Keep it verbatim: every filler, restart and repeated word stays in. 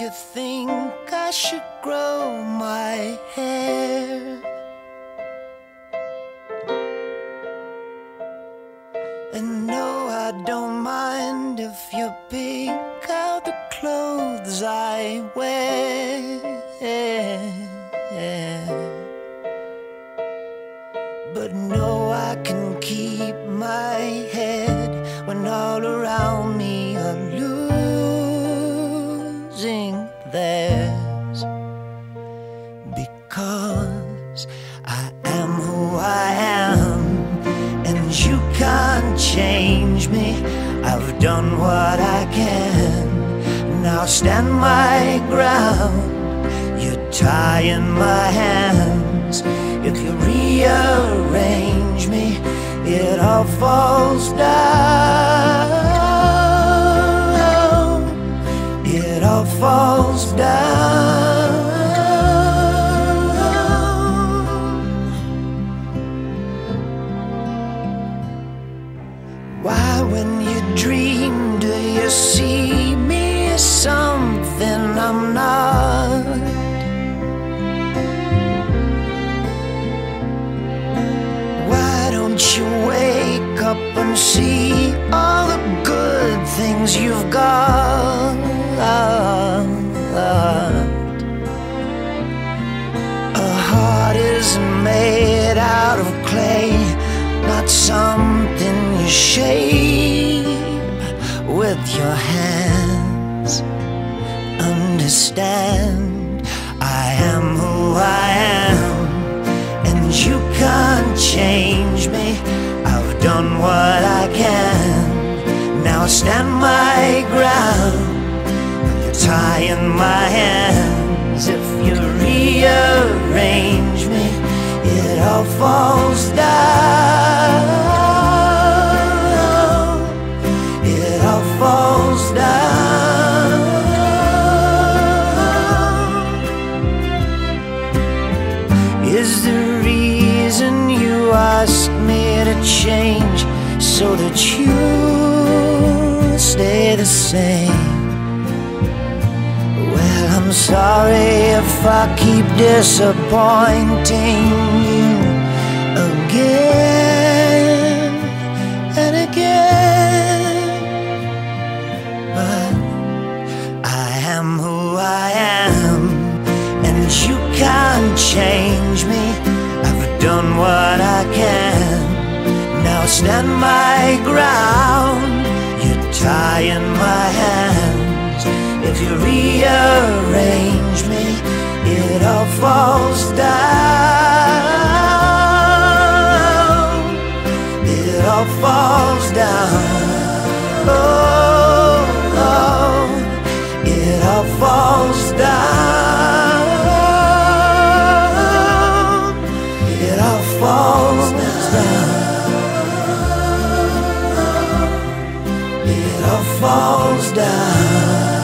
you think I should grow my hair? And no, I don't mind if you pick out the clothes I wear. But no, I can keep my head when all around me are losing theirs. Because I am who I am, and you can't change me. I've done what I can, now stand my ground. You're tying my hands. If you rearrange me, it all falls down. It all falls down. Why, when you dream, do you see me as something I'm not? Why don't you wake up and see all the good things you've got? A heart isn't made out of clay, not something you shape with your hands. Understand, I am who I am, and you can't change me. I've done what I can, now stand my ground. You're tying my hands. If you rearrange me, it all falls down. It all falls down. Is the reason you ask me to change so that you stay the same? Well, I'm sorry if I keep disappointing you again and again. But I am who I am, and you can't change me. I've done what I can, now stand my ground. You're tying my hands. If you rearrange me, it all falls down. It all falls down. Oh, oh. It all falls down. It all falls down. It all falls down.